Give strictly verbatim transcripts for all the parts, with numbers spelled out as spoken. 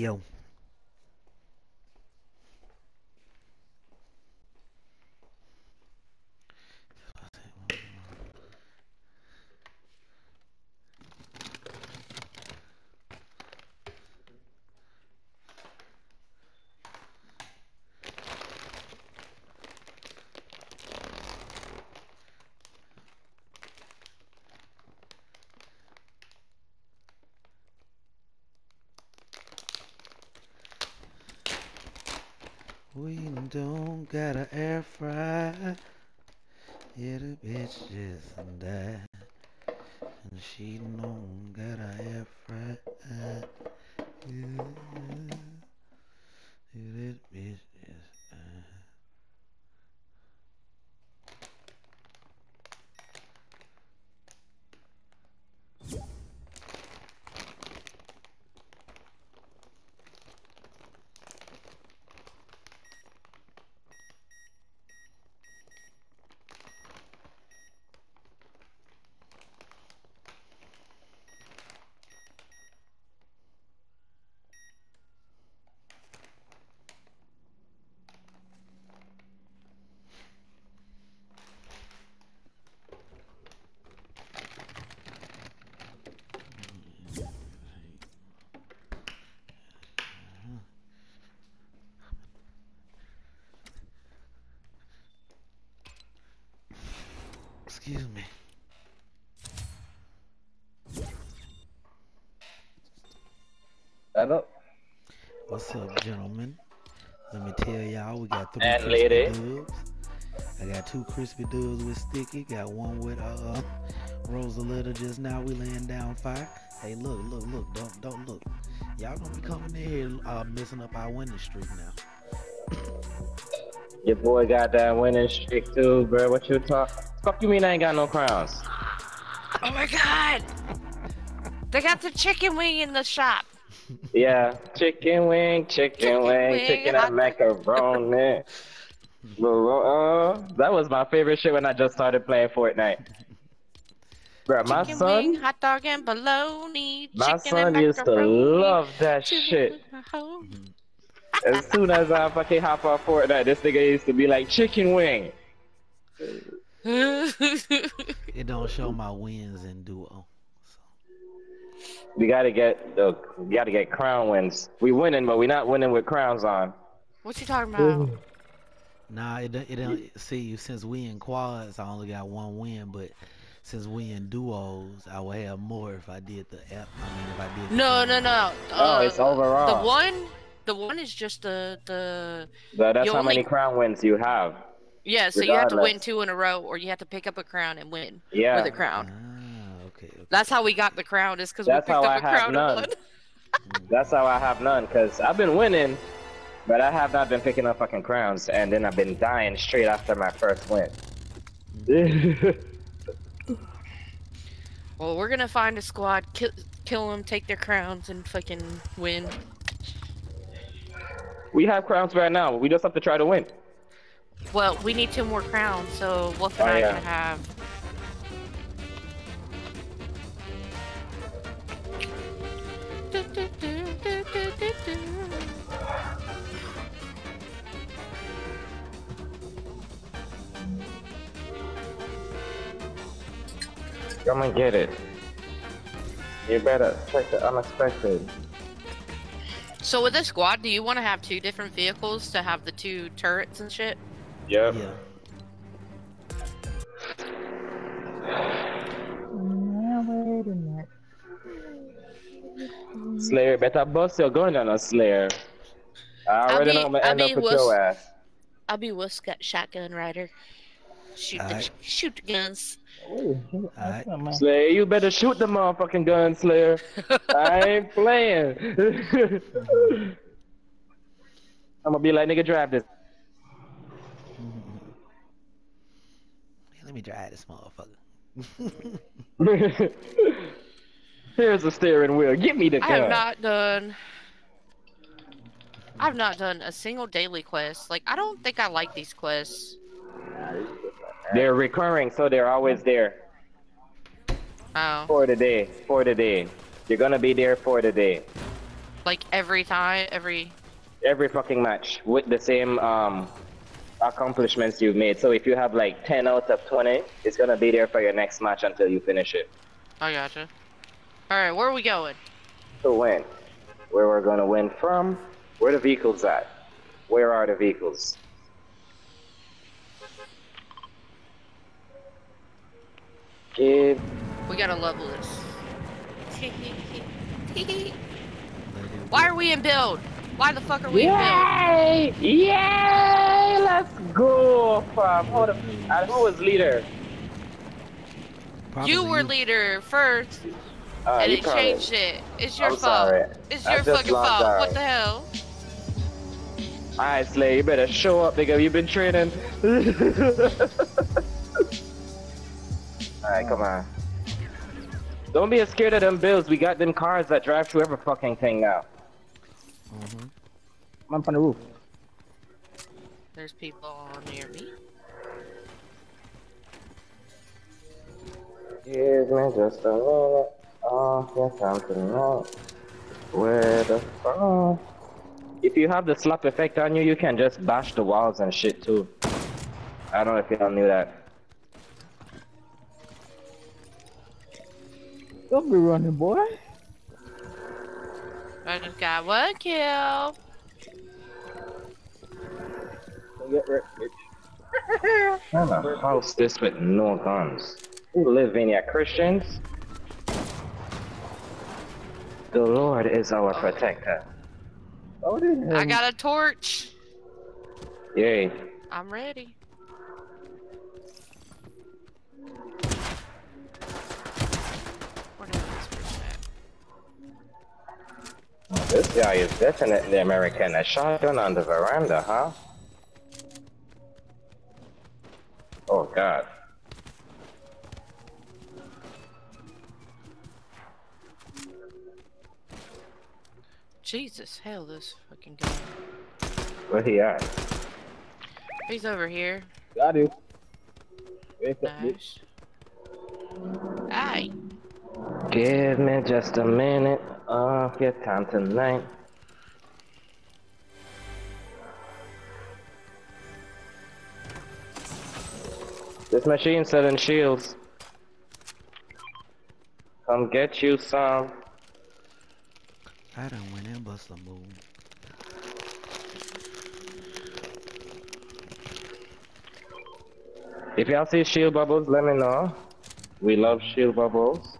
Yo. We don't got an air fry. Yeah, the bitch just died. And she don't got an air fry. Yeah, yeah, that bitch just died. Excuse me. Hello. What's up, gentlemen? Let me tell y'all, we got three And crispy lady. dubs. I got two crispy dubs with sticky. Got one with uh Rosalita just now. We laying down fire. Hey, look, look, look! Don't, don't look. Y'all gonna be coming in here uh, messing up our winning streak now. Your boy got that winning streak too, bro. What you talk? Fuck you mean I ain't got no crowns? Oh my god! They got the chicken wing in the shop. Yeah, chicken wing, chicken, Chicken wing, wing, chicken hot and macaroni. uh, that was my favorite shit when I just started playing Fortnite. Bro, my Chicken wing, son, hot dog and bologna. my Chicken and son used to macaroni. love that shit. As soon as I fucking hop off Fortnite, this nigga used to be like, chicken wing. It don't show my wins in duo. We gotta get the, we gotta get crown wins. We winning, but we not winning with crowns on. What you talking about? Nah, it don't- it don't see. Since we in quads, I only got one win, but since we in duos, I would have more if I did the app. I mean, if I did. No, no, no. Oh, Uh, it's overall. The one, the one is just the the. But that's you how only- many crown wins you have. Yeah, so you have to win regardless. two in a row, or you have to pick up a crown and win Yeah. with a crown. Ah, okay, okay. That's how we got the crown. Is because we That's picked how up I a have crown none. and won. That's how I have none, cause I've been winning, but I have not been picking up fucking crowns, and then I've been dying straight after my first win. Well, we're gonna find a squad, kill, kill them, take their crowns, and fucking win. We have crowns right now. We just have to try to win. Well, we need two more crowns, so Wolf and Oh, I yeah. can have. Come and get it. You better check the unexpected. So with this squad, do you want to have two different vehicles to have the two turrets and shit? Yep. Yeah. Slayer, better bust your gun on a Slayer. I already be- know I'm gonna I'll end up be with wuss- your ass. I'll be Wuss got shotgun rider. Shoot the Alright. shoot the guns. Alright. Slayer, you better shoot the motherfucking gun, Slayer. I ain't playing. I'm gonna be like, nigga, drive this. Let me drive this motherfucker. Here's the steering wheel. Give me the I gun. have not done. I've not done a single daily quest. Like, I don't think I like these quests. They're recurring, so they're always there Oh. for the day. For the day. You're gonna be there for the day. Like every time, every. Every fucking match with the same um accomplishments you've made. So if you have like ten out of twenty, it's gonna be there for your next match until you finish it. I gotcha. All right, where are we going? To win. Where we're gonna win from? Where the vehicles at? Where are the vehicles? Give. We gotta level this. Why are we in build? Why the fuck are we Yay! in build? Yay! Let's go, fam. Hold up. And who was leader? Probably You were leader first, Uh, and you it probably- changed it. It's your I'm fault. sorry. It's I your just fucking logged fault. out. What the hell? Alright, Slay, you better show up, nigga. You've been training. Alright, come on. Don't be scared of them bills. We got them cars that drive through every fucking thing now. Mm-hmm. I'm up on the roof. There's people near me. Give me just a minute. Oh, yes, I'm tonight. Where the fuck? If you have the slap effect on you, you can just bash the walls and shit too. I don't know if y'all knew that. Don't be running, boy. I just got one kill. Get rich, bitch. How the hell's this with no guns? Who live in here? Christians? The Lord is our protector. Oh, didn't I got a torch. Yay. I'm ready. Where the hell is this person at? This guy is definitely American. A shotgun on the veranda, huh? Oh God. Jesus, hell, this fucking guy. Where he at? He's over here. Got you. Wake up, bitch. Nice. Aye. Give me just a minute of your time tonight. This machine selling shields. Come get you some. I done went and bust a move. If y'all see shield bubbles, let me know. We love shield bubbles.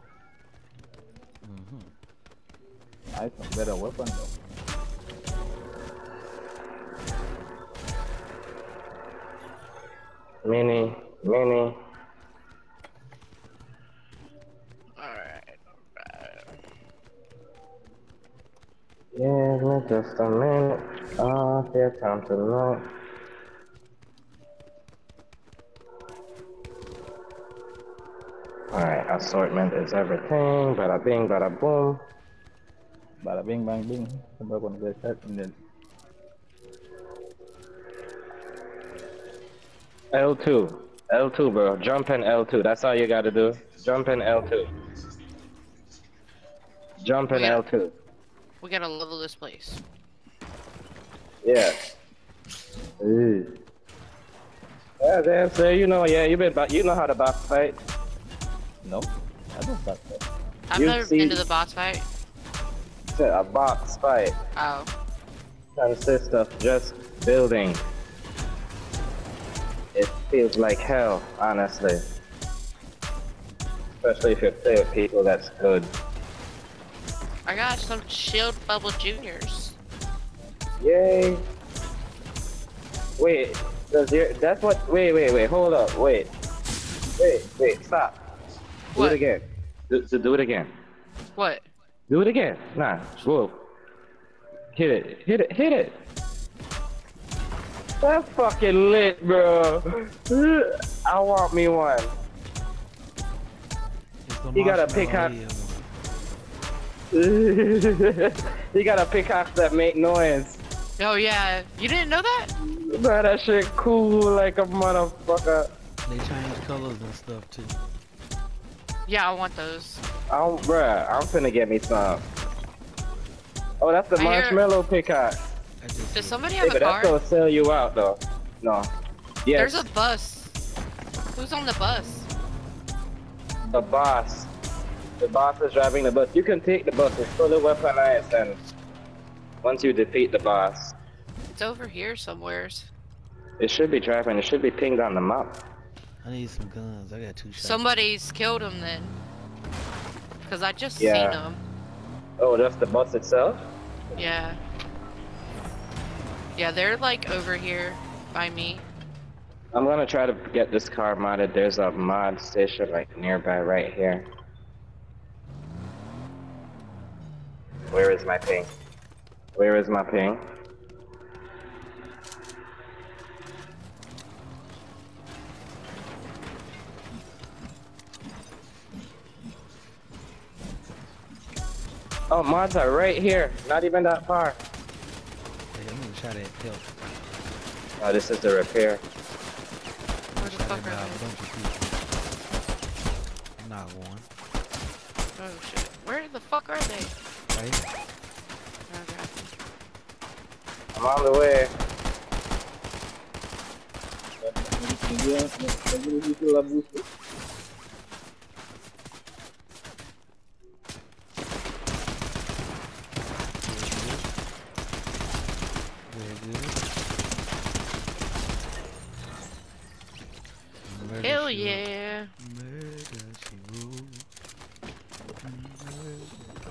Mm-hmm. I have some better weapon though. Mini, mini. Alright. Give me just a minute of your time tonight. Alright, assortment is everything. Bada bing, bada boom. Bada bing bang bing. Somebody gonna get that and then L two. L two, bro. Jump in L two. That's all you gotta do. Jump in L two. Jump in Oh, yeah. L two. We gotta level this place. Yeah. Ooh. Yeah, damn, sir. You know, yeah, you been, ba- you know how to box fight. no. I don't got that. I've You never see- been to the boss fight. A box fight Oh. consists of just building. It feels like hell, honestly. Especially if you play with people that's good. I got some shield bubble juniors. Yay! Wait, does your, that's what, wait, wait, wait, hold up, wait. Wait, wait, stop. Do What? it again. Do, so do it again. What? Do it again. Nah, whoa. Hit it, hit it, hit it. That's fucking lit, bro. I want me one. It's the You gotta marshmallow pick out- head one. You got a pickaxe that make noise. Oh yeah. You didn't know that? Bro, that shit cool like a motherfucker. They change colors and stuff too. Yeah, I want those. I'm, bruh, I'm finna get me some. Oh, that's the I hear- marshmallow pickaxe. I just Does somebody Hey, have a but that's car? gonna sell you out though. No. Yes. There's a bus. Who's on the bus? The boss. The boss is driving the bus. You can take the bus. It's fully weaponized, and once you defeat the boss, It's over here somewheres. it should be driving. It should be pinged on the map. I need some guns. I got two shots. Somebody's killed him then. Cause I just Yeah. seen him. Oh, that's the bus itself? Yeah. Yeah, they're like over here by me. I'm gonna try to get this car modded. There's a mod station like nearby right here. Where is my ping? Where is my ping? Oh, mods are right here. Not even that far. Hey, I'm gonna try that help. Oh, this is the repair. Where the Shot fuck at are about a they? bunch of people. Not one. Oh shit. Where the fuck are they? Right? Okay. I'm on the way. Very good. Murder, Hell she wrote. yeah. Murder, she wrote. Murder.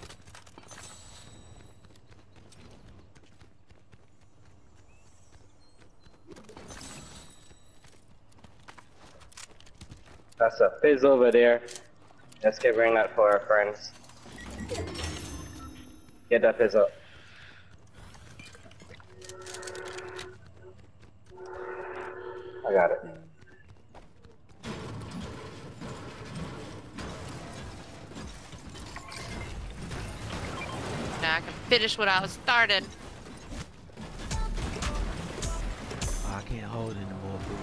That's a fizz over there. Let's get bring that for our friends. Get that fizz up. I got it. Now I can finish what I was started. Oh, I can't hold anymore, boo.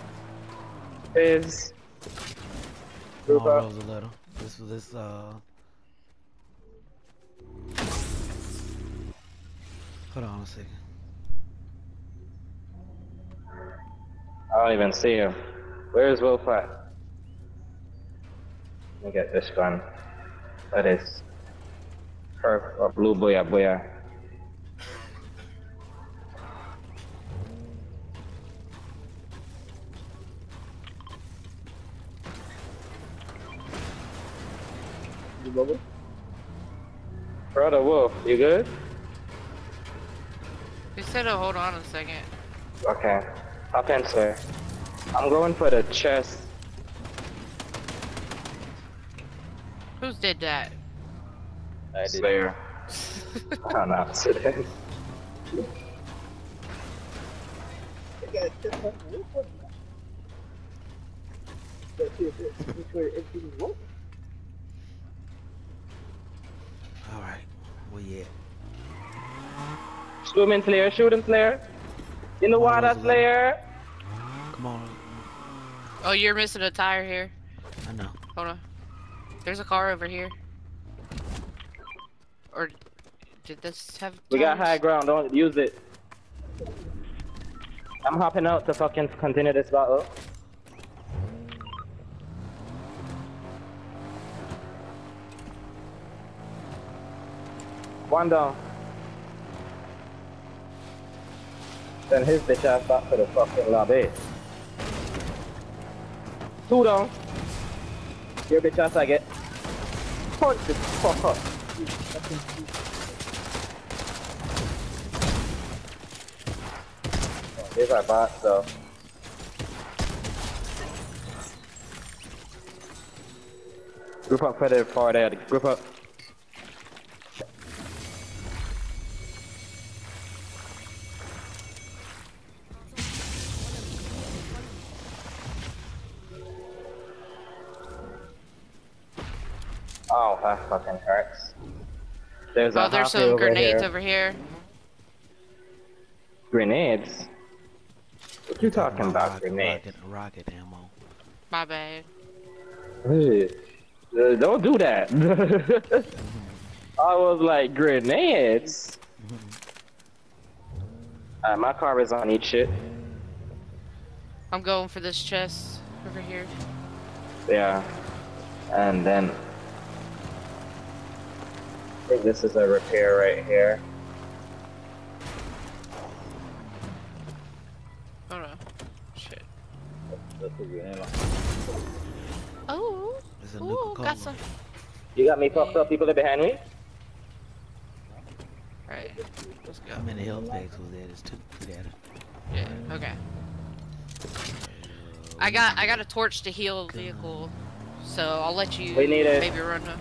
Fizz. Come Group on, up. Rosaletta. This was this, uh... Hold on a second. I don't even see him. Where is Wolf at? Let me get this gun. That is her or blue boya boya. Brother Wolf, you good? He said, oh, hold on a second. Okay. Hop in, sir. I'm going for the chest. Who's did that? I did. Slayer. On accident. Alright. Where you at? Shoot him, Slayer. Shoot him, Slayer. In the Come on, water, Rosalie. Slayer. Come on. Oh, you're missing a tire here. I know. Hold on. There's a car over here. Or did this have We got tires? high ground. Don't use it. I'm hopping out to fucking continue this battle. One down. Then his bitch ass back to the fucking lobby. Two down. Your bitch ass I get. Punch this fuck up. Oh, these are bots though. Group up further far there. Group up. Oh, that fucking hurts. There's a Oh, there's Hoppy some over grenades here. over here. Grenades? What you talking about, Rocket, grenades? rocket, rocket ammo. My bad. Hey, uh, don't do that. I was like, grenades? Uh, my car is on each shit. I'm going for this chest over here. Yeah. And then I think this is a repair right here. Oh no. Shit. That's a good name. Oh. It's a Ooh, Nuka-Cola. got some. You got me fucked up, people that behind me? Alright. Let's go. How many health packs was that? It's two. We got it. Yeah, okay. I got I got a torch to heal the vehicle, so I'll let you We need it. maybe run a...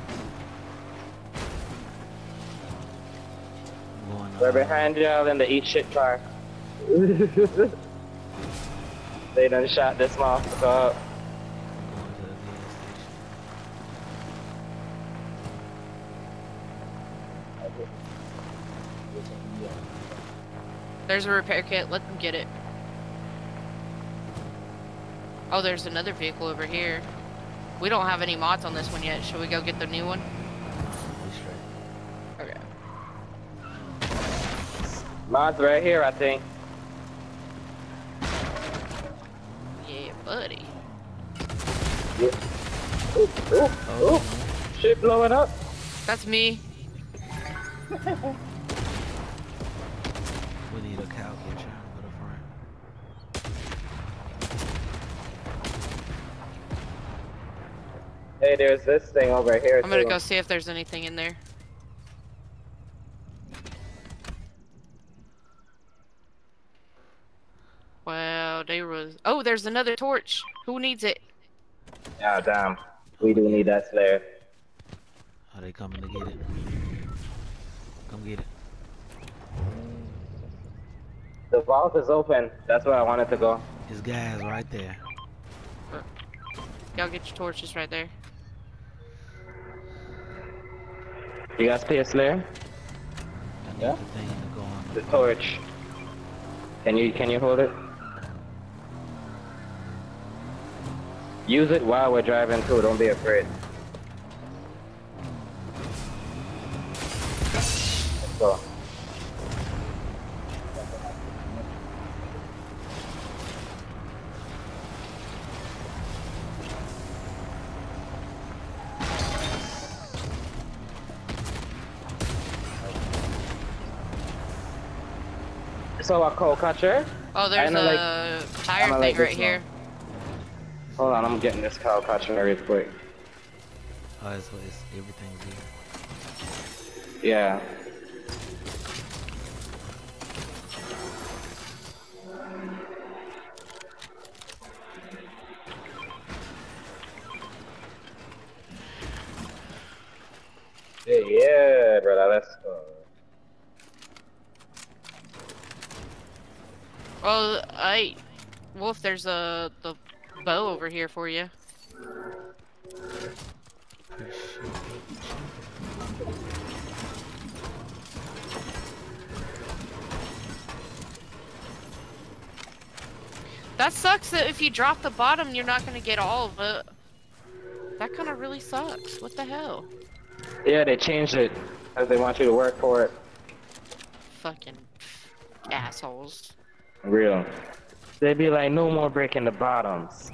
I'm going, uh, They're behind y'all in the eat shit car. They done shot this motherfucker up. I'm going to the gas station. There's a repair kit, let them get it. Oh, there's another vehicle over here. We don't have any mods on this one yet. Should we go get the new one? We straight. Okay. Mods right here, I think. Yeah, buddy. Yeah. Ooh, ooh, ooh. Shit blowing up. That's me. We need a cow catcher for the front. Hey, there's this thing over here. I'm gonna too. go see if there's anything in there. Wow, they was. Oh, there's another torch. Who needs it? Ah, damn. We do need that Slayer. Are they coming to get it? Come get it. The vault is open. That's where I wanted to go. His guys right there. Y'all get your torches right there. You guys see a Slayer? I need Yeah. the thing to go on The torch. Can you can you hold it? Use it while we're driving too. Don't be afraid. Let's go. So a coal catcher. Oh, there's I know, a like- tire I know, thing like, right this here. Hold on, I'm getting this cow catcher real quick. Oh, it's, it's everything's here. Yeah. Yeah, yeah, brother, let's go. Oh, I. Wolf, there's a the bow over here for you. That sucks that if you drop the bottom, you're not gonna get all of it. That kind of really sucks. What the hell? Yeah, they changed it because they want you to work for it. Fucking assholes. Real. They'd be like, no more breaking the bottoms.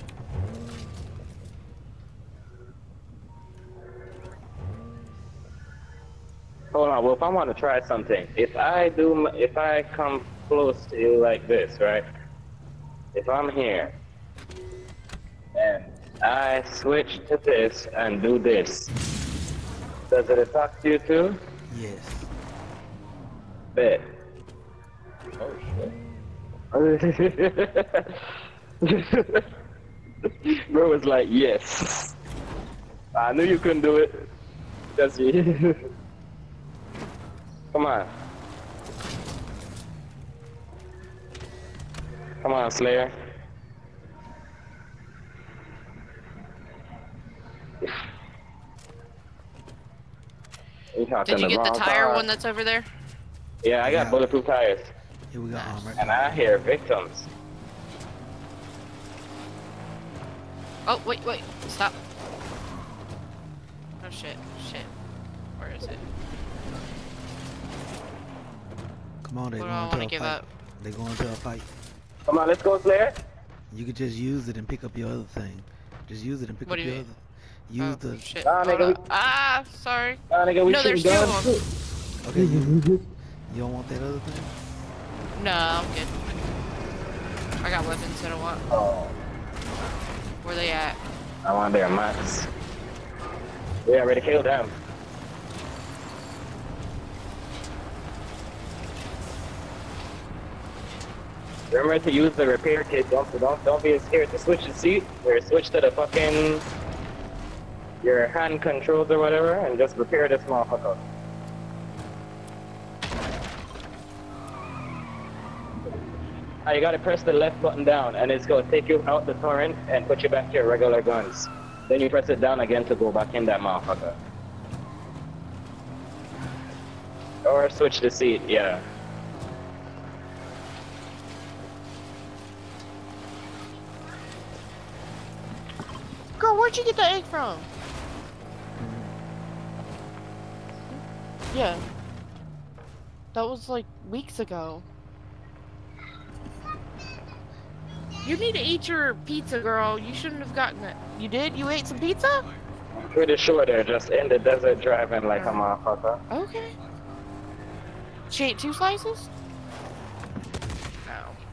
Hold on, well, if I want to try something, if I do, m- if I come close to you like this, right? If I'm here, and I switch to this and do this, does it attack you too? Yes. Bet. Oh shit. Bro was like, yes. I knew you couldn't do it. Just you. Come on. Come on, Slayer. You Did you get the tire one that's over there? Yeah, I got Yeah. bulletproof tires. Here we go. Nice. Um, right And now. I hear victims. Oh, wait, wait. Stop. Oh, shit. Shit. Where is it? Come Come on, they What do going I to want to a give fight. up? They going to a fight. Come on, let's go, Slayer. You could just use it and pick up your other thing. Just use it and pick What up do you your mean? other. Use Oh, the. shit. Nah, Hold nigga, up. Ah, sorry. Nah, nigga, we No, there's shooting two of guns. them. Okay, you. You don't want that other thing? No, I'm good. I got weapons that I want. Oh, Where they at? I want their max. We already killed them. Remember to use the repair kit. Don't don't don't be scared to switch the seat or switch to the fucking your hand controls or whatever, and just repair this motherfucker. Ah, you gotta press the left button down, and it's gonna take you out the torrent and put you back to your regular guns. Then you press it down again to go back in that motherfucker. Or switch the seat, yeah. Girl, where'd you get the egg from? Yeah. That was like weeks ago. You need to eat your pizza, girl. You shouldn't have gotten it. You did? You ate some pizza? Pretty sure they're just in the desert driving like a motherfucker. Okay. She ate two slices? No.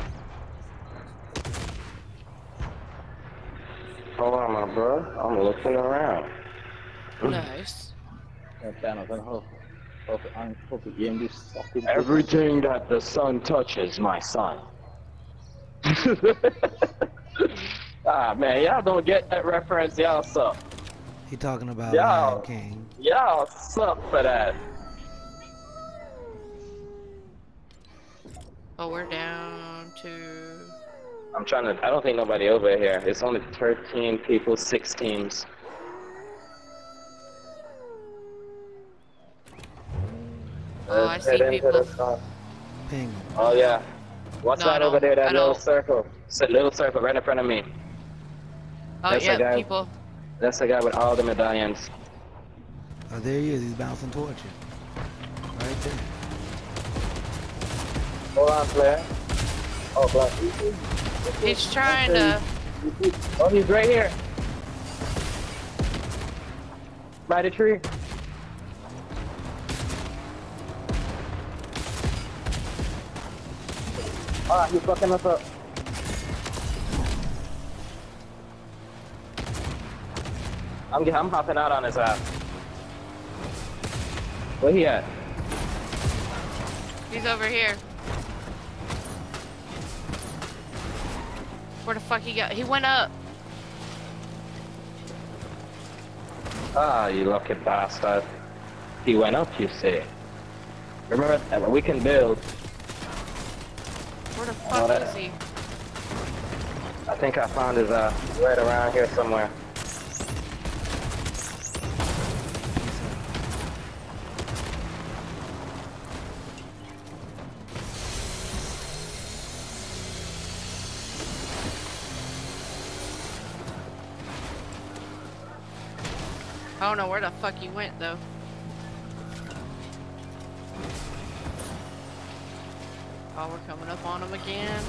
Hold on, my bro. I'm looking around. Nice. Channel kan hope hope ang hope game this fucking Everything that the sun touches, my son. Ah, man, y'all don't get that reference. Y'all suck. He talking about Y'all, Lion King. y'all suck for that. Oh, we're down to... I'm trying to. I don't think nobody over here. It's only thirteen people, six teams. Oh, I Let's see head into people. the sun. Ping. Oh yeah. What's No, I that over don't- there? That I little don't. circle. It's a little circle right in front of me. Oh, That's the yeah, guy. people. That's the guy with all the medallions. Oh, there he is. He's bouncing towards you. Right there. Hold on, player. Oh, black. He's trying to... Oh, he's right here. By the tree. Ah, he's fucking us up. I'm I'm hopping out on his ass. Where he at? He's over here. Where the fuck he got? He went up. Ah, you lucky bastard. He went up, you say. Remember, uh, we can build. Where the Oh, fuck that- is he? I think I found his uh right around here somewhere. I don't know where the fuck he went, though. Oh, we're coming up on him again.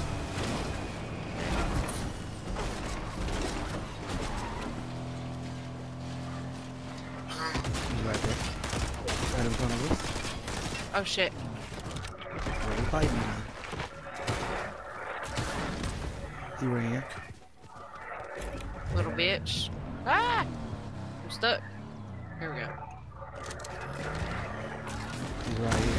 He's right there. Right in front of us. Oh, shit. Where we fighting now? He ran. Little bitch. Ah! I'm stuck. Here we go. He's right here.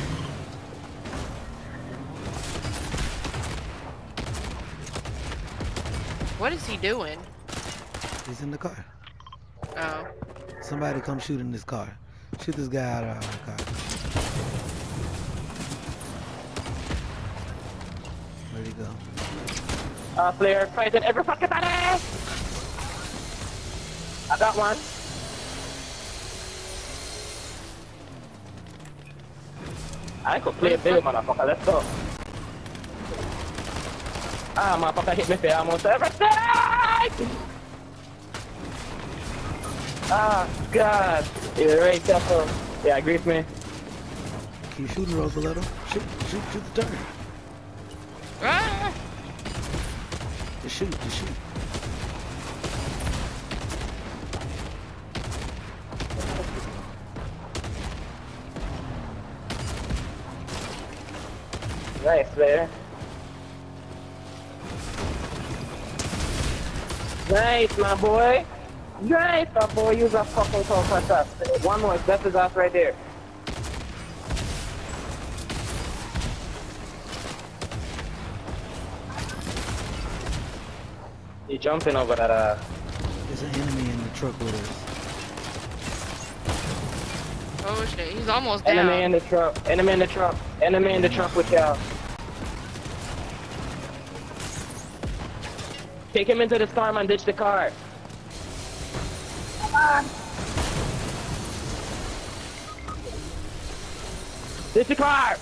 What is he doing? He's in the car. Oh. Somebody come shoot in this car. Shoot this guy out of our car. Where'd he go? Uh, player fighting every fucking body! I got one. I could play a bill, motherfucker. Let's go. Ah, motherfucker hit me for almost everything! Ah, God. You're right, careful. Yeah, agree with me. Keep shooting, Rosaletta. Shoot, shoot, shoot the turret. Ah! Just shoot, just shoot. Nice, player. Nice, my boy. Nice, my boy. Use a fucking so fantastic. One more. That's his ass right there. He jumping over that uh There's an enemy in the truck with us. Oh shit, he's almost down. enemy in the truck. Enemy in the truck. Enemy in the truck with y'all. Take him into the storm and ditch the car. Come on. Ditch the car.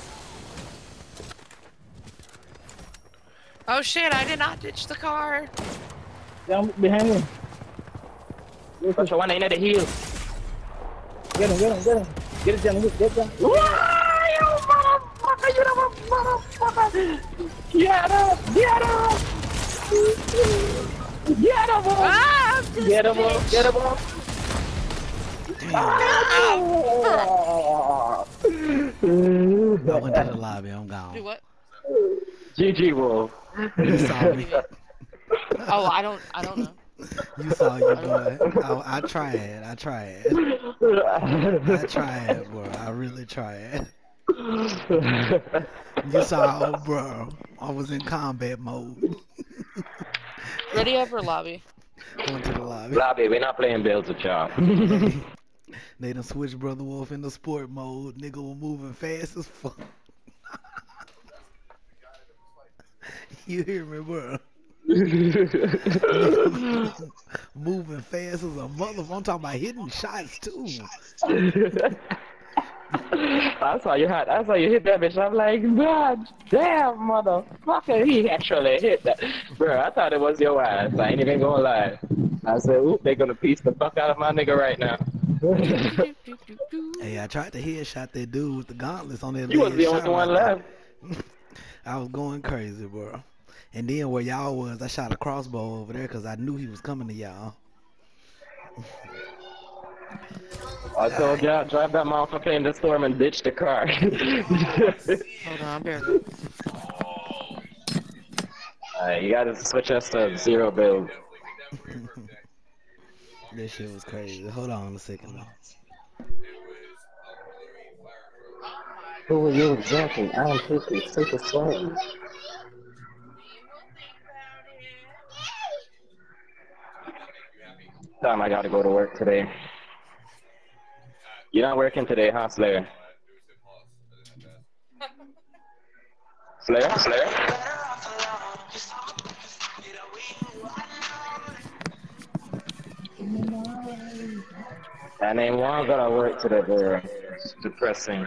Oh shit, I did not ditch the car. Down behind me. What's the one in the heel? Get him, get him, get him. Get it down, get it down. Why, you motherfucker, you little motherfucker! Get him! Get him! Get him! Ah, I'm just Get him! bitch. Get him! Damn. Oh. I went to the lobby, I'm gone. Do what? G G Wolf. You saw me. Oh, I don't, I don't know. You saw your boy. I, I tried. I tried. I tried, bro. I really tried. You saw, oh, bro. I was in combat mode. Ready up or lobby? Went to the lobby. Lobby, we're not playing bills with y'all. They done switched Brother Wolf into sport mode. Nigga was moving fast as fuck. You hear me, bro? Moving fast as a motherfucker. I'm talking about hitting shots too. I saw you had. I saw you hit that bitch. I'm like, God damn, motherfucker, he actually hit that, bro. I thought it was your ass. I ain't even gonna lie. I said, oop, they gonna piece the fuck out of my nigga right now. Hey, I tried to headshot that dude with the gauntlets on that. You was leg the shot only one right left. I was going crazy, bro. And then where y'all was, I shot a crossbow over there because I knew he was coming to y'all. I told y'all, drive that motherfucker in the storm and ditch the car. Hold on, I'm barely. Alright, you gotta switch us to zero build. This shit was crazy. Hold on a second, though. Who are you exactly? I'm super, super sorry. Time I gotta go to work today. You're not working today, huh, Slayer? Slayer? Slayer? That ain't one gotta work today, bro. It's depressing.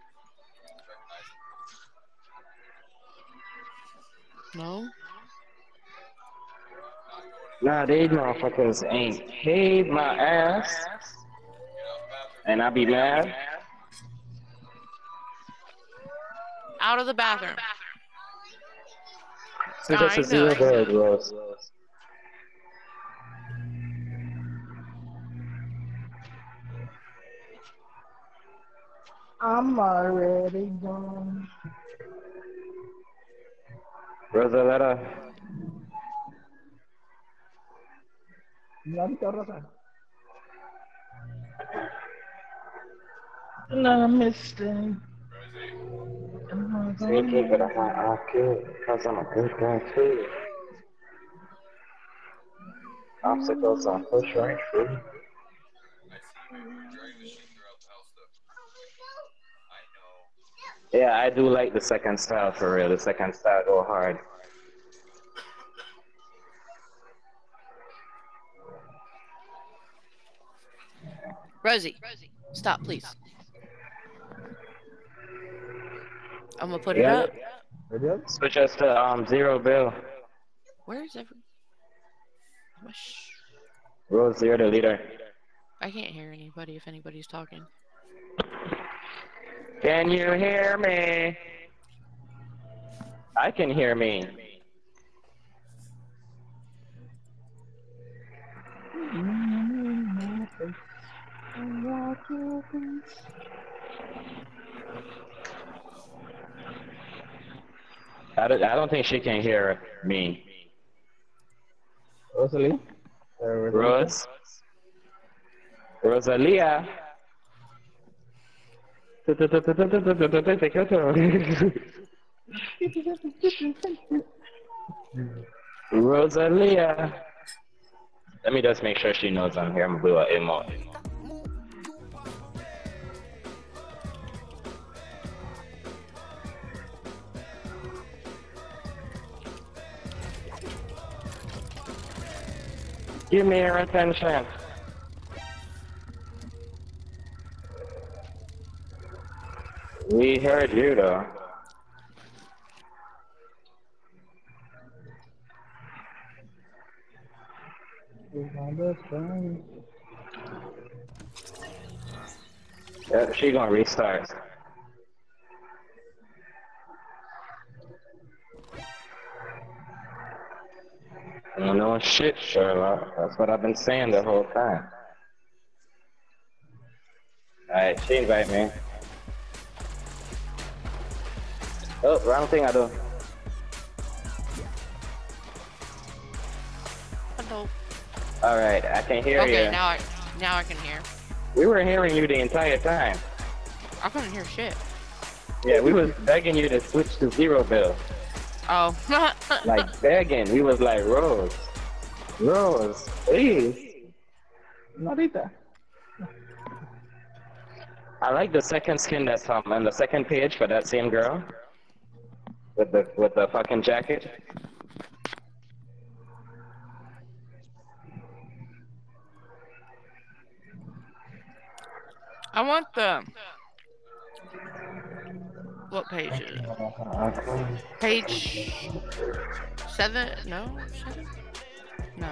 No? Nah, these motherfuckers ain't paid my ass. And I be mad. Out of the bathroom. So just I a zero know. build, Rose. I'm already gone. Rosaletta. Nggak bisa rasa. Another mistake. Sneaky, but I, I could, because I'm a good guy too. Obstacles on push range free. Yeah, I do like the second style for real. The second style go hard. Rosie, stop, please. I'm gonna put Yeah. it up. Ready up? Switch us to um zero bill. Where's every? Oh, sh- Rose, you're the leader. I can't hear anybody if anybody's talking. Can you hear me? I can hear me. I don't, I don't think she can hear me. Rosalie? Uh, Rose? Rosalia? Rosalia? Let me just make sure she knows I'm here. I'm gonna do an emote. Give me your attention. We heard you though. Yep, she gonna restart. No shit, Sherlock. That's what I've been saying the whole time. Alright, she invite me. Oh, wrong thing I do. Hello. Alright, I can hear Okay, you. now I now I can hear. We were hearing you the entire time. I couldn't hear shit. Yeah, we was begging you to switch to zero bill. Oh. Like begging. We was like, Rose. Rose, please. Narita. I like the second skin that's um, on the second page for that same girl. With the with the fucking jacket. I want the what page is it? Page seven? No, seven? No.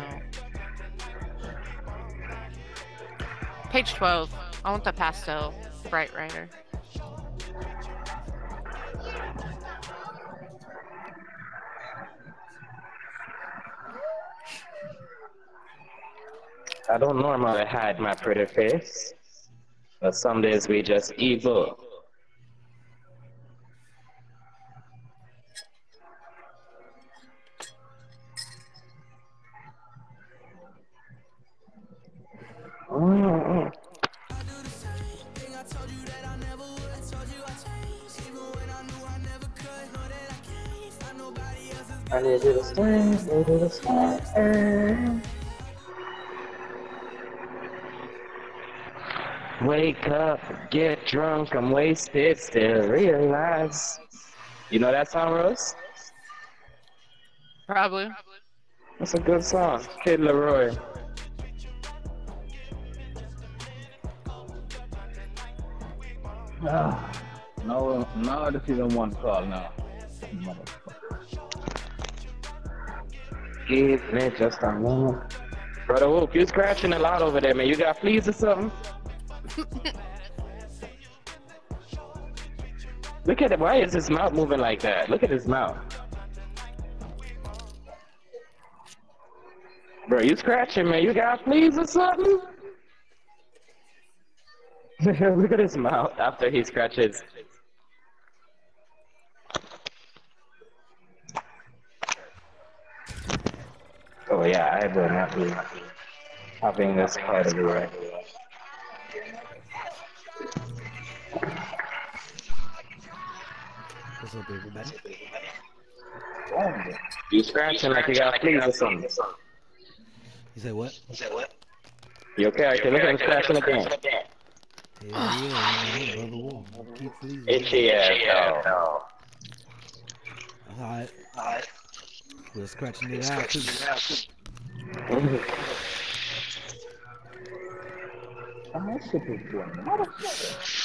Page twelve. I want the pastel bright writer. I don't normally hide my pretty face, but some days we just evil. Mm-mm. I need you to stay, I need you to stay. Wake up, get drunk, I'm wasted, still realize. You know that song, Rose? Probably. That's a good song. Kid Leroy. Ah, now, now the season one call now. Motherfucker. Give me just a moment. Brother Wook, you scratching a lot over there, man. You got fleas or something? Look at it. Why is his mouth moving like that? Look at his mouth. Bro, you scratching, man. You got fleas or something? Look at his mouth after he scratches. Oh yeah, I will not be having this part of the way. What's up, everybody? You scratching like you got fleas or something. You say what? You okay? I can look at him scratching again. Hell yeah, you know, brother Wolf. Keep pleasing. Itchy ass. No. Alright. We're scratching it out too. Ah, shit is doing. Motherfucker.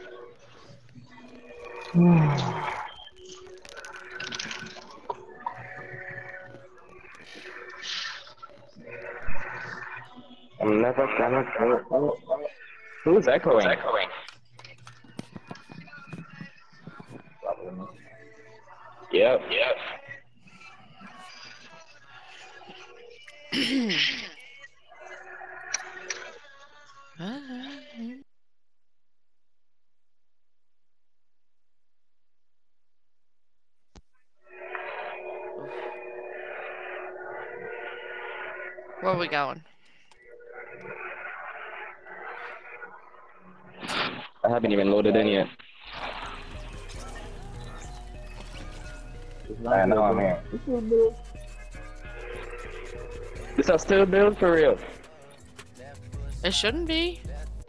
I'm never gonna go. Who's echoing? Who's echoing? Yep, yep. Where are we going? I haven't even loaded in yet. I know I'm here. This is still build for real. It shouldn't be.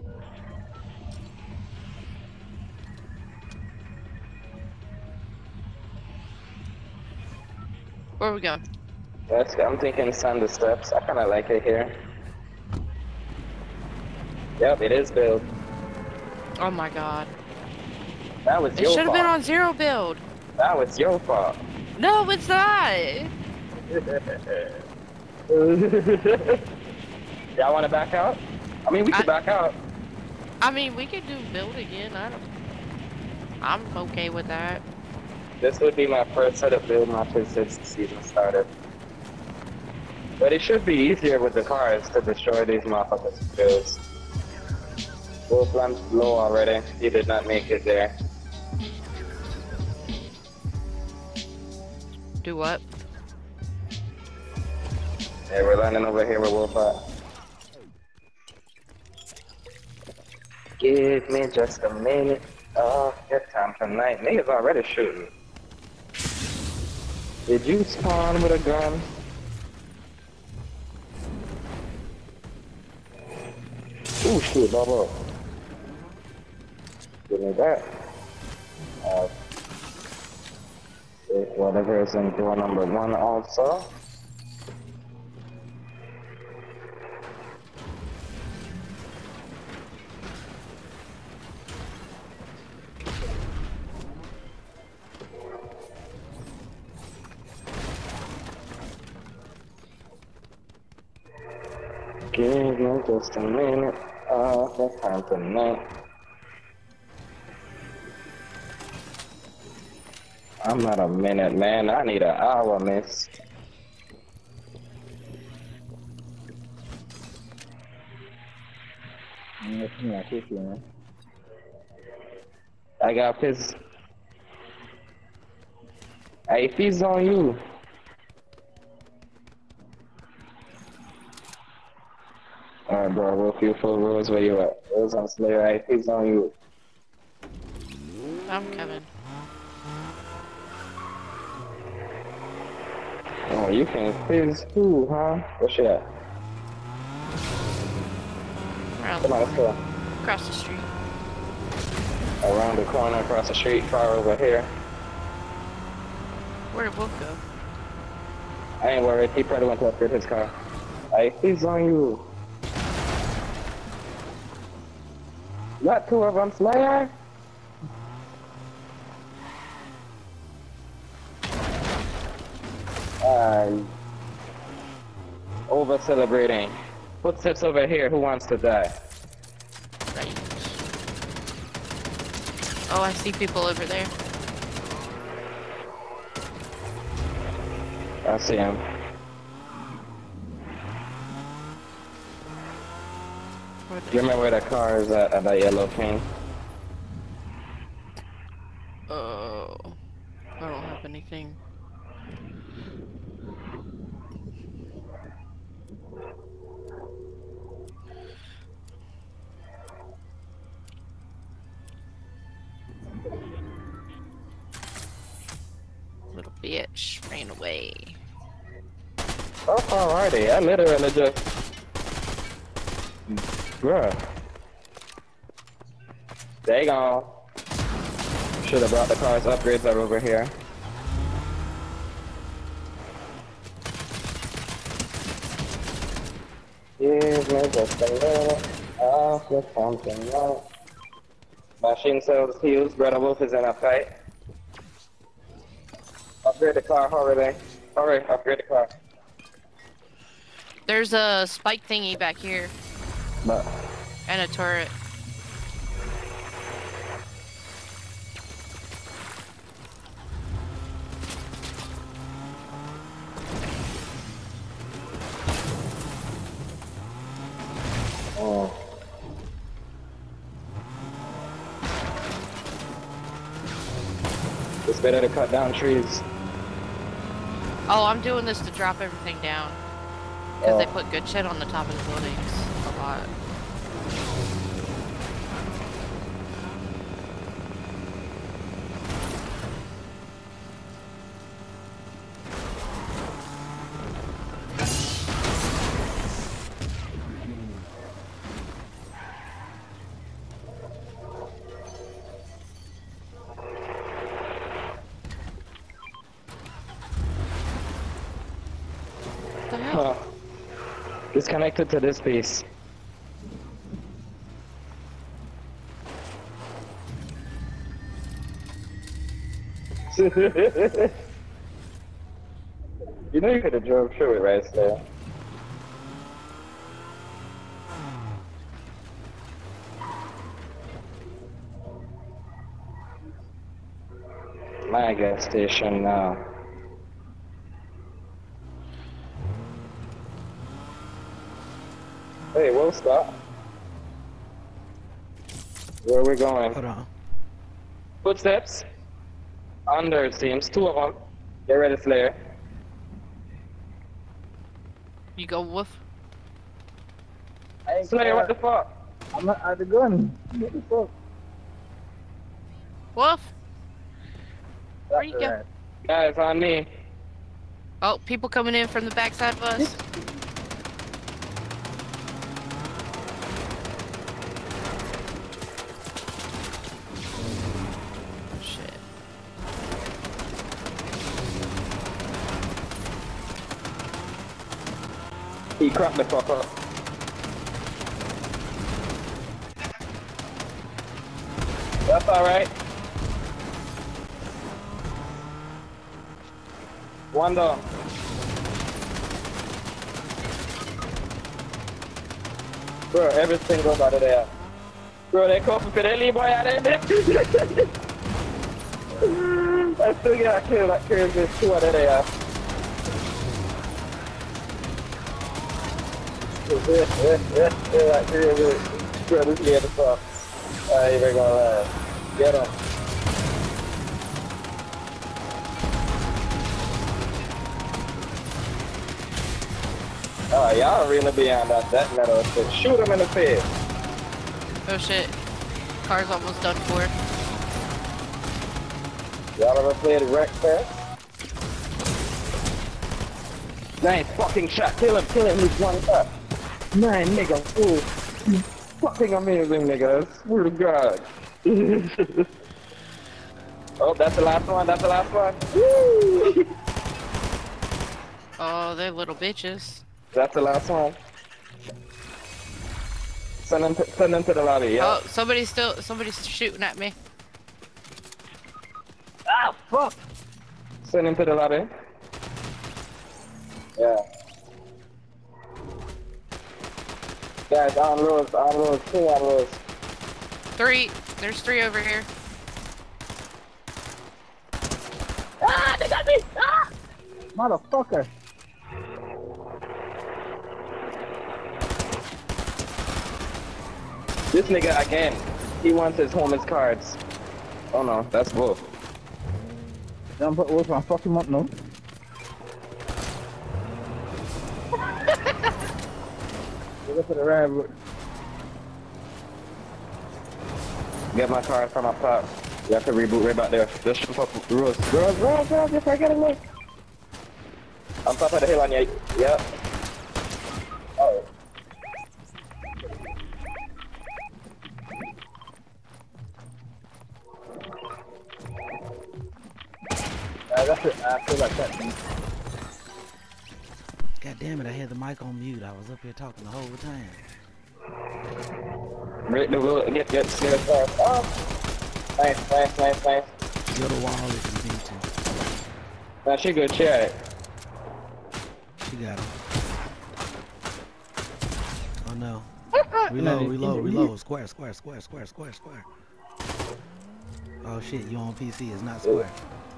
Where are we going? Yes, I'm thinking Sand the Steps. I kind of like it here. Yep, it is build. Oh my god. That was It your should have fault. been on zero build. That was your fault. No, it's not. Y'all want to back out? I mean, we can I- back out. I mean, we could do build again. I don't. I'm okay with that. This would be my first set of build matches since the season started. But it should be easier with the cars to destroy these motherfuckers' builds. Wolf Lamp's low already. He did not make it there. Do what? Yeah, we're landing over here with Wolf at. Give me just a minute. Oh, it's time for night. Niggas already shooting. Did you spawn with a gun? Ooh, shit, bubble. Give me that. Uh, whatever is in door number one also. Give me just a minute. Uh, it's time for night. I'm not a minute, man. I need an hour, miss. I got piss. Hey, fees on you. Alright, bro, we'll feel full rules where you at. Rules on Slayer, hey, fees on you. I'm coming. Oh, you can fizz too, huh? Where she at? Around Come on, let's go. across the street. Around the corner, across the street, car over here. Where did Wolf go? I ain't worried, he probably went to upgrade his car. Hey, fees on you. Not two of them, Slayer? Uh, over celebrating. Footsteps over here, who wants to die? Right. Oh, I see people over there. I see him. Where Do you remember where the car is at, at that yellow king? Oh, I don't have anything. Little bitch ran away. Oh, alrighty, I literally just... Bruh. They gone. Should have brought the car's upgrades are over here. Give me just a minute. I'll get something out. Machine cells heals. Brother Wolf is in a fight. Upgrade the car, hurry. Hurry, upgrade the car. There's a spike thingy back here But and a turret. It's better to cut down trees. Oh, I'm doing this to drop everything down. Because Oh. they put good shit on the top of the buildings. A lot. What the hell? Huh. Disconnected to this piece. You know you could have drove through it right there. My gas station now. Hey, we'll stop. Where are we going? Hold on. Footsteps. Under it seems. Two of them. Get ready, Slayer. You go woof. Hey, Slayer, what the fuck? I'm not at the gun. What the fuck? Woof! Where you go? Guys, on me. Oh, people coming in from the backside of us. Shit. He cracked the fuck up. That's alright. One down. Bro, everything goes out of there. Bro, they come for the lead boy out of there. I still got killed like crazy. Two out of there. Like crazy. Bro, this guy the fuck. I ain't even gonna lie. Get him. Oh, y'all really be on that, that metal shit. Shoot him in the face. Oh shit. Car's almost done for. Y'all ever played Wreck Fest? Nice fucking shot. Kill him, kill him with one shot. Man, nigga. Ooh. Fucking amazing, nigga. Swear to God. Oh, that's the last one. That's the last one. Woo! Oh, they're little bitches. That's the last one. Send them to, send them to the lobby, yeah. Oh, somebody's still, somebody's shooting at me. Ah, fuck! Send him to the lobby. Yeah. Guys, on Lewis, on Lewis, two on Lewis. Three. There's three over here. Ah, they got me! Ah! Motherfucker. This nigga again. He wants his homeless cards. Oh no, that's Wolf. Don't put Wolf on fuck him up, no. Look for the rabbit. Get my card from up top. You have to reboot right back there. Just jump up the road. Girls, girls, girls, if I get a look. I'm top of the hill on you. Yep. Oh. Uh, that's it. I feel like that. God damn it, I had the mic on mute. I was up here talking the whole time. Break the wheel. Get, get, get start. Oh. Nice, nice, nice, nice. Kill the wall if you need to. Now she good, check. She got him. Oh no. Reload, reload, reload. Square, square, square, square, square, square. Oh shit, you on P C, it's not square.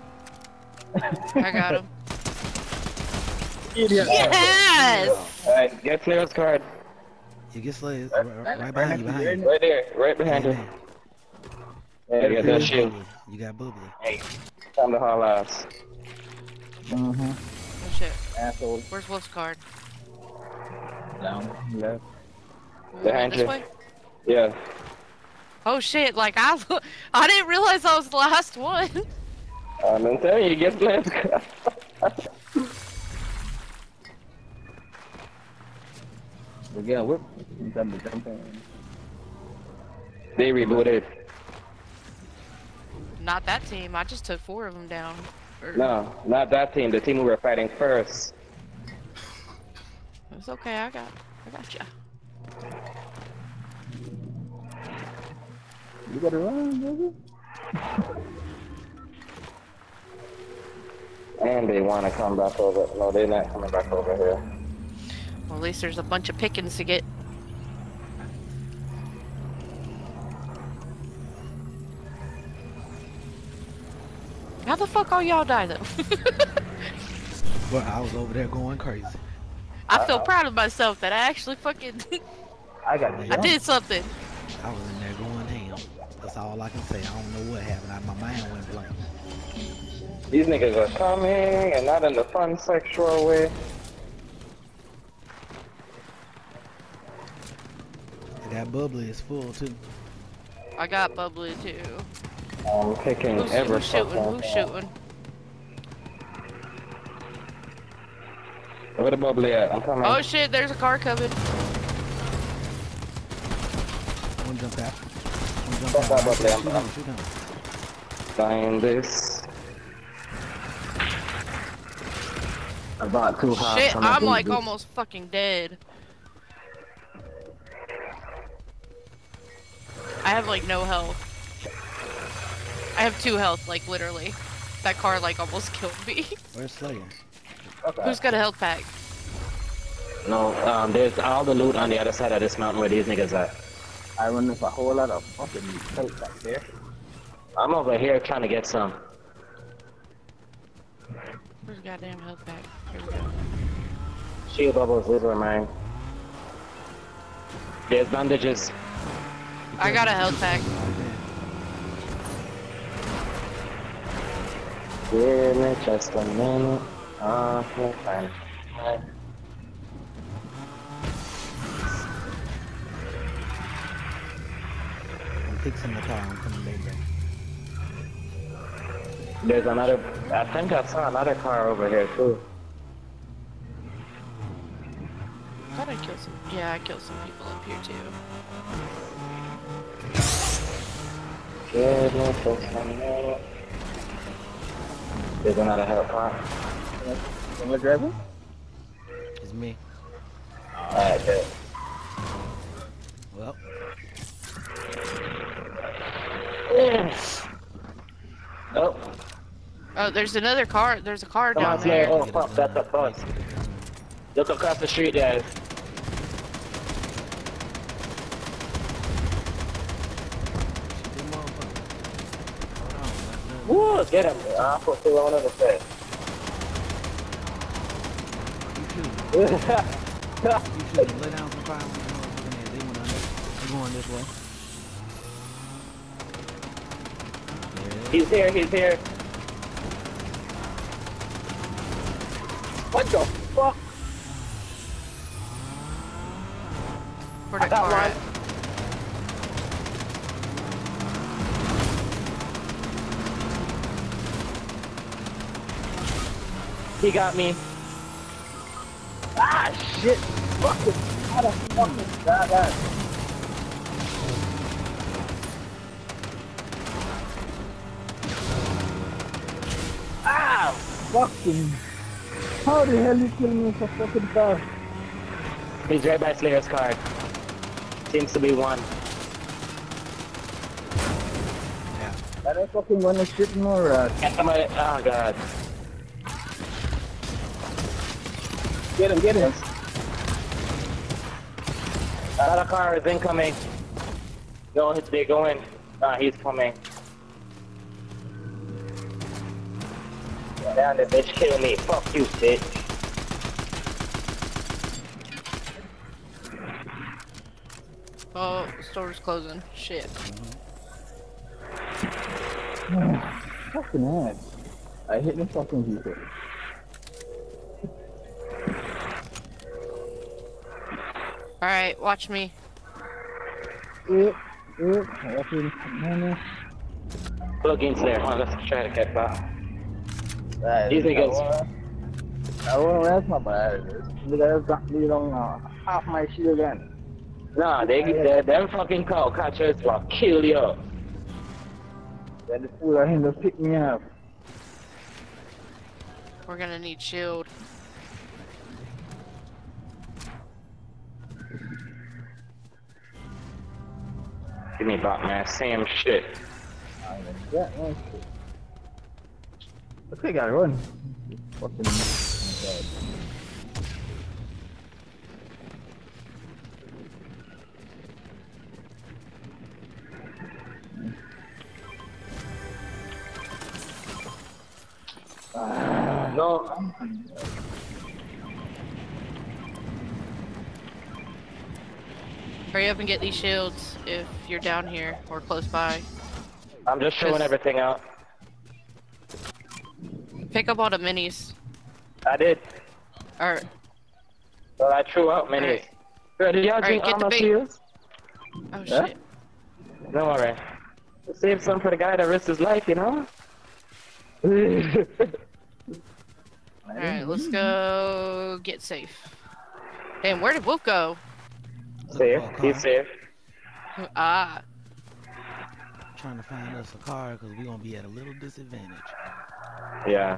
I got him. Idiot. Yes! Alright, get Flair's card. You get slayed. Right, right behind you, behind you. Right there, right behind you. Yeah, Yeah, get that you shield. got bubbly. Hey, Time to haul ass. Mm-hmm. Oh shit. Asshole. Where's Wolf's card? Down. Left. Behind This you. way? Yeah. Oh shit, like I I didn't realize I was the last one. I'm um, telling you, you get blessed. We get a whip. Inside the jumping. They rebooted. Not that team, I just took four of them down. Or- No, not that team. The team we were fighting first. It's okay, I got I got ya. You gotta run, baby. And they want to come back over. No, they're not coming back over here. Well, at least there's a bunch of pickings to get. How the fuck all y'all die though? But I was over there going crazy. I feel proud of myself that I actually fucking I got I did something. I was in there going ham. That's all I can say. I don't know what happened. I, my mind went blank. These niggas are coming, and not in the fun sexual way. That bubbly is full too. I got bubbly too. I'm picking Who's, ever who's shooting? fucking Who's thing. shooting? Where the bubbly at? I'm coming. Oh shit! There's a car coming. One jump out. One jump Fuck out. that bubbly, I'm- Shoot I'm- him, shoot him. Find this. I bought two hops Shit! on the I'm like booty. almost fucking dead. I have like no health. I have two health, like literally. That car like almost killed me. Where's Slayer? Okay. Who's got a health pack? No, um, there's all the loot on the other side of this mountain where these niggas at. I run with a whole lot of fucking tape back there. I'm over here trying to get some. Where's the goddamn health pack? Here we go. Shield bubbles, these are mine. There's bandages. I got a health pack. Give me just a minute. Uh, okay, fine. Fine. I'm fixing the car. I'm coming back there. There's another, I think I saw another car over here too. I thought I killed some. Yeah, I killed some people up here too. Give me just a minute. There's another help car. Am I driving? It's me. Alright, good. Well, Oh, Oh, there's another car. There's a car come down on, Slayer. there. Oh, fuck, that's a bus. Look across the street, guys. them motherfuckers. Hold on. Woo, get him. I'll put two on the face. You shooting. You shooting. Lay down some fire on that motherfucking head. They went under. They going this way. Yeah. He's here, he's here. What the fuck? Where I the got car one. at? He got me. Ah, shit. Fuck it. How the fuck is that? Ah! Fucking. How the hell you kill me with a fucking car? He's right by Slayer's card. Seems to be one. Yeah. That ain't fucking one is shit more, uh, Get somebody. Oh, God. get him, get him. Another car is incoming. No, they're going. Nah, he's coming. Damn, the bitch kill me. Fuck you, bitch. Oh, store's closing. Shit. Fucking ass. I hate the fucking people. Alright, watch me. Yep, yep. Watching. No, Plug in there. Come on, let's try to get back. no. These niggas. I won't rest my bad. Because got me on uh, half my shit again. Nah, they, they them fucking cow catchers will kill you. Then the fool of him to pick me up. We're gonna need shield. Give me back, man. Same shit. Yeah, no shit. Okay, gotta run. Fucking. Uh, no. Hurry up and get these shields if you're down here or close by. I'm just showing Just- everything out. Pick up all the minis. I did. Or, Well, I threw out many. Alright. Bro, did y'all Alright, drink get the armor big- shields? oh Yeah? shit. Don't worry. Save some for the guy that risked his life, you know? Alright, let's go get safe. Damn, where did Wolf go? Safe. Look for a He's car. safe. Ah, Trying to find us a car because we're gonna be at a little disadvantage. Yeah.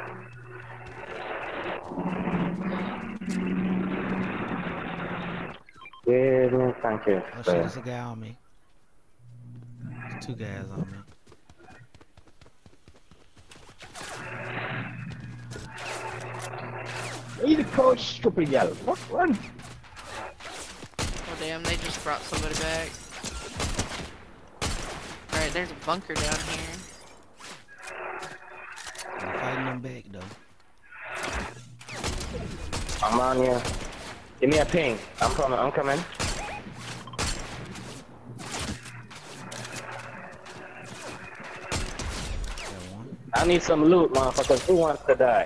Yeah, no, thank you. Oh shit, sir. there's a guy on me. There's two guys on me. He's a coach, stupid gal. What? Run. oh damn, they just brought somebody back. Alright, there's a bunker down here. I'm fighting them back though. I'm on you. Give me a ping. I'm coming. I'm coming. Got one. I need some loot, motherfuckers. Who wants to die?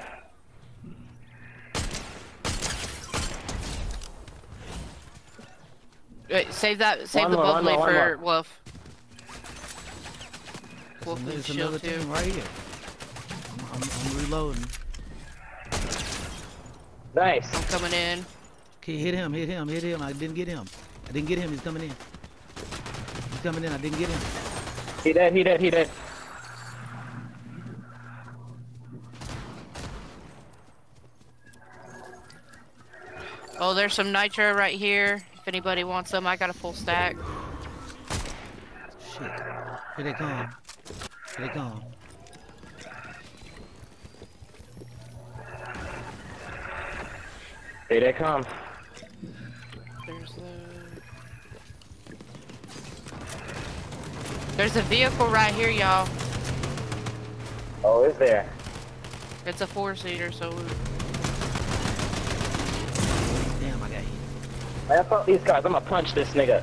Wait, save that, save One the more, one bubbly more, one for more. Wolf. There's, Wolf an- needs there's another shield too. team right here. I'm, I'm, I'm reloading. Nice. I'm coming in. Okay, hit him, hit him, hit him. I didn't get him. I didn't get him. He's coming in. He's coming in. I didn't get him. He dead. He dead. He dead. Oh, there's some nitro right here. If anybody wants them, I got a full stack. Shit. Here they come. Here they come. Here they come. There's the... There's a vehicle right here, y'all. Oh, is there? It's a four-seater, so... Damn, I got hit. Man, fuck these guys. I'm gonna punch this nigga.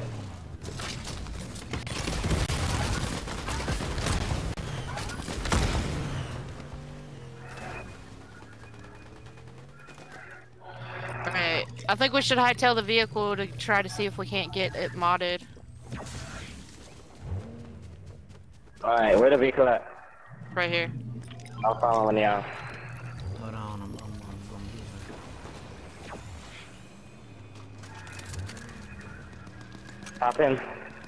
Alright, I think we should hightail the vehicle to try to see if we can't get it modded. Alright, where the vehicle at? Right here. I'm following you. Hold on, I'm, I'm, I'm gonna get Hop in.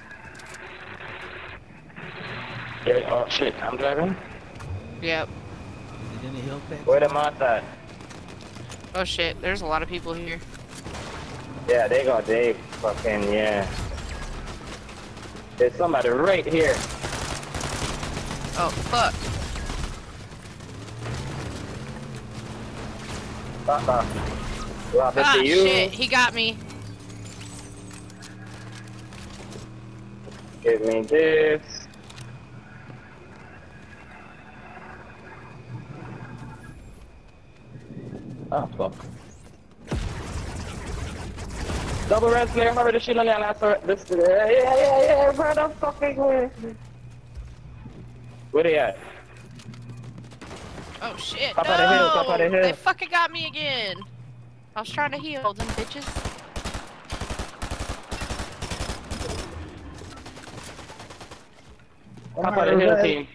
Here, oh shit, I'm driving? Yep. her. Is there any health packs? Where the mods at? Oh shit, there's a lot of people here. Yeah, they go, they fucking, yeah. There's somebody right here. Oh, fuck. Fuck off. Drop it Ah, to you. shit, he got me. Give me this. Ah, fuck. Double red flare, remember the shit on the last this yeah, yeah, yeah, yeah, where the fucking way? Where they at? Oh shit! Top no! of the hill, top of the hill. They fucking got me again. I was trying to heal them bitches. Top of the hill, team.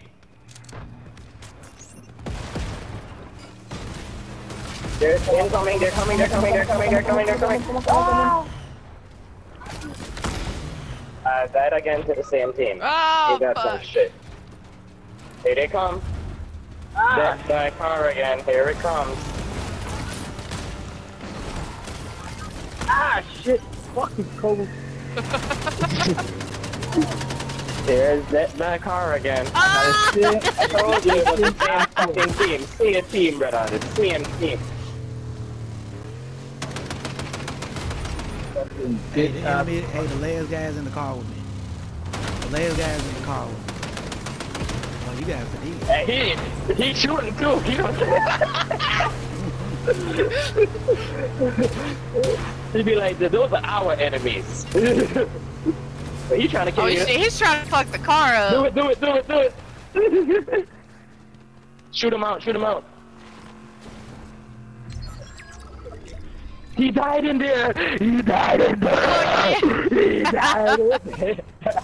They're incoming, they're coming, they're coming, they're coming, they're coming, they're coming. Oh! Uh, that again to the same team. Oh, You got some fuck. shit. Here they come. Ah. That, that car again, here it comes. Ah, shit. Fucking cold. There's that, that car again. Ah! I told you it was the same fucking team. Same team, brother. The same team. Fucking Hey, the bitch ass. enemy, hey, the last guy's in the car with me. The last guy's in the car with me. Oh, you guys are dead. Hey, he, he's shooting too. He don't. He'd be like, those are our enemies. But he's trying to kill Oh, you. he's, he's trying to fuck the car up. Do it, do it, do it, do it. Shoot him out, shoot him out. He died in there. He died in there. He died in there.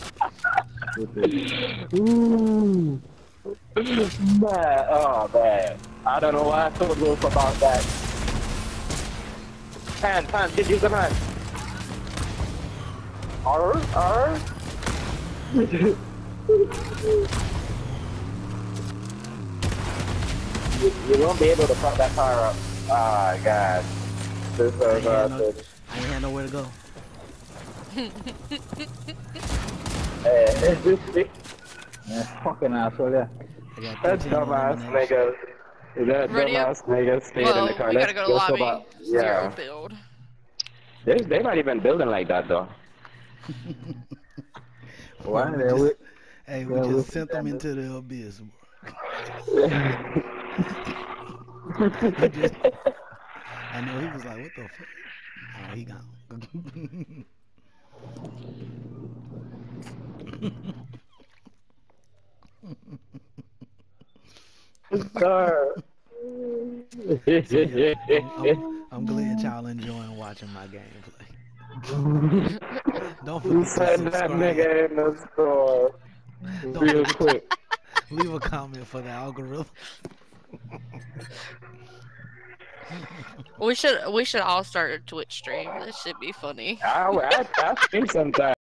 Ooh. Man, oh man. I don't know why I thought Wolf about that. Hand, hand, did you use the hand? R, R. you, you won't be able to fuck that car up. Ah, oh, God. This is I ain't, had no, uh, I ain't had nowhere to go. Hey, this Yeah, fucking asshole, yeah. I got that thirteen dumbass eliminations. nigga. That Ready up? dumbass nigga stayed Well, in the car. we Let's, gotta go to let's lobby. back. Zero Yeah. build. They, they're not even building like that though. Why? we They just- wi- Hey, we Yeah, just we- sent them into the abyss. He just, I know he was like, what the fuck? Oh, he gone. Sir. I'm, I'm glad y'all enjoying watching my gameplay. Don't You forget said to that subscribe. nigga in the store. Don't Real forget quick. to leave a comment for the algorithm. We should we should all start a Twitch stream. This should be funny. I, I, I think sometimes.